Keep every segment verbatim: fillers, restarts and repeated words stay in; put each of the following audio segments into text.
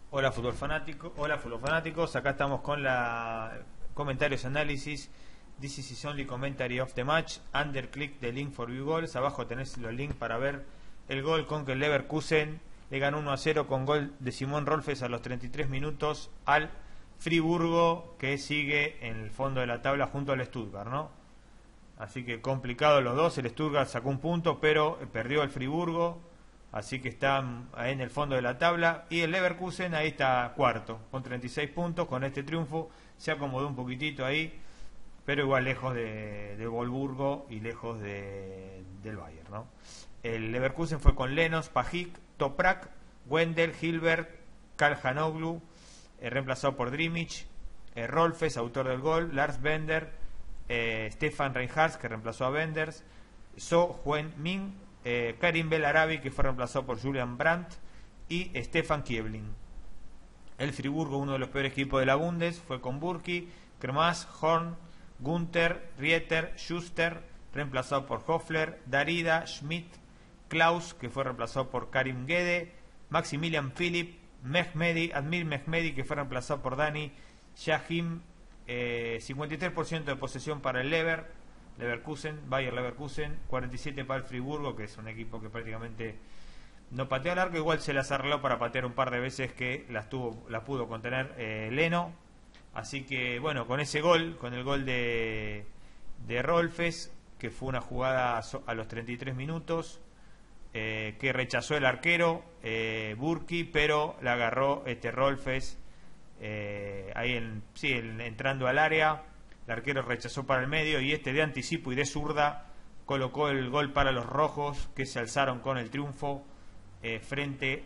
Hola fútbol fanático, hola fútbol fanáticos, acá estamos con la comentarios análisis. This is only commentary of the match. Under click the link for view goals. Abajo tenés los links para ver el gol con que el Leverkusen le ganó uno a cero con gol de Simón Rolfes a los treinta y tres minutos al Friburgo, que sigue en el fondo de la tabla junto al Stuttgart, ¿no? Así que complicado los dos. El Stuttgart sacó un punto, pero perdió el Friburgo. Así que está ahí en el fondo de la tabla. Y el Leverkusen ahí está cuarto, con treinta y seis puntos. Con este triunfo se acomodó un poquitito ahí, pero igual lejos de, de Wolfsburgo y lejos de, del Bayern, ¿no? El Leverkusen fue con Lens, Pajic, Toprak, Wendel, Hilbert, Kalhanoglu, eh, reemplazado por Drimic, eh, Rolfes, autor del gol, Lars Bender, eh, Stefan Reinhardt, que reemplazó a Benders, So Huen Min, Eh, Karim Belarabi, que fue reemplazado por Julian Brandt, y Stefan Kiebling. El Friburgo, uno de los peores equipos de la Bundes, fue con Burki, Kremaz, Horn, Gunther, Rieter, Schuster, reemplazado por Hoffler, Darida, Schmidt, Klaus, que fue reemplazado por Karim Gede, Maximilian Philipp, Mehmedi, Admir Mehmedi, que fue reemplazado por Dani Shahim. eh, cincuenta y tres por ciento de posesión para el Lever Leverkusen, Bayer Leverkusen, cuarenta y siete para el Friburgo, que es un equipo que prácticamente no pateó al arco. Igual se las arregló para patear un par de veces que las tuvo, las pudo contener eh, Leno. Así que bueno, con ese gol, con el gol de, de Rolfes, que fue una jugada a los treinta y tres minutos, eh, que rechazó el arquero eh, Burki, pero la agarró este Rolfes eh, ahí en, sí, en, entrando al área. El arquero rechazó para el medio y este de anticipo y de zurda colocó el gol para los rojos, que se alzaron con el triunfo eh, frente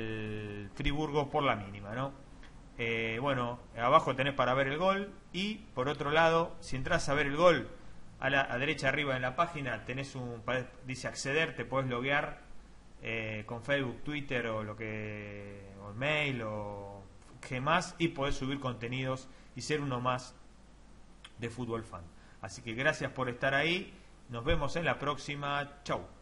al Friburgo por la mínima, ¿no? Eh, bueno, abajo tenés para ver el gol, y por otro lado, si entras a ver el gol a la a derecha arriba en la página, tenés un, dice acceder, te podés loguear eh, con Facebook, Twitter o lo que o mail o qué más, y podés subir contenidos y ser uno más de Fútbol Fan. Así que gracias por estar ahí. Nos vemos en la próxima. Chau.